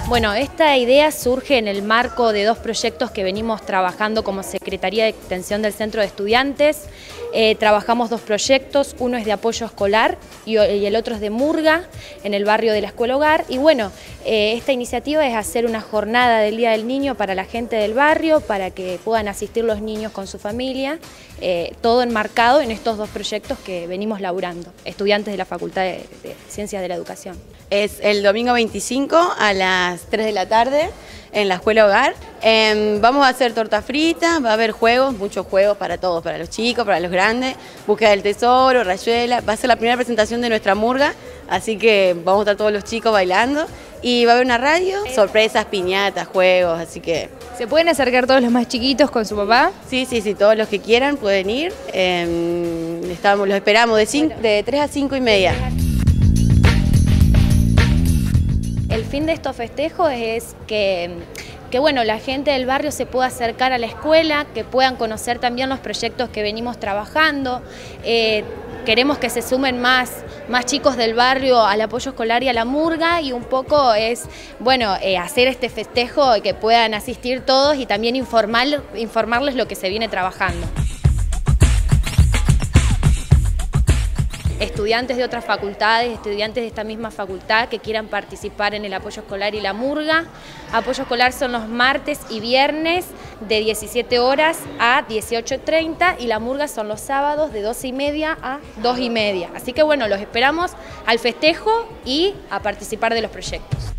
Bueno, esta idea surge en el marco de dos proyectos que venimos trabajando como Secretaría de Extensión del Centro de Estudiantes. Trabajamos dos proyectos, uno es de apoyo escolar y el otro es de murga en el barrio de la Escuela Hogar. Y bueno, esta iniciativa es hacer una jornada del Día del Niño para la gente del barrio, para que puedan asistir los niños con su familia, todo enmarcado en estos dos proyectos que venimos laburando, estudiantes de la Facultad de Ciencias de la Educación. Es el domingo 25 a las 3 de la tarde en la Escuela Hogar. Vamos a hacer torta frita, va a haber juegos, muchos juegos para todos, para los chicos, para los grandes, búsqueda del tesoro, rayuela. Va a ser la primera presentación de nuestra murga, así que vamos a estar todos los chicos bailando. Y va a haber una radio, sorpresas, piñatas, juegos, así que... ¿Se pueden acercar todos los más chiquitos con su papá? Sí, todos los que quieran pueden ir. Los esperamos de 3 a 5 y media. El fin de estos festejos es que bueno, la gente del barrio se pueda acercar a la escuela, que puedan conocer también los proyectos que venimos trabajando. Queremos que se sumen más chicos del barrio al apoyo escolar y a la murga, y un poco es, bueno, hacer este festejo y que puedan asistir todos y también informarles lo que se viene trabajando. Estudiantes de otras facultades, estudiantes de esta misma facultad que quieran participar en el apoyo escolar y la murga. Apoyo escolar son los martes y viernes de 17 horas a 18:30 y la murga son los sábados de 12:30 a 2:30. Así que bueno, los esperamos al festejo y a participar de los proyectos.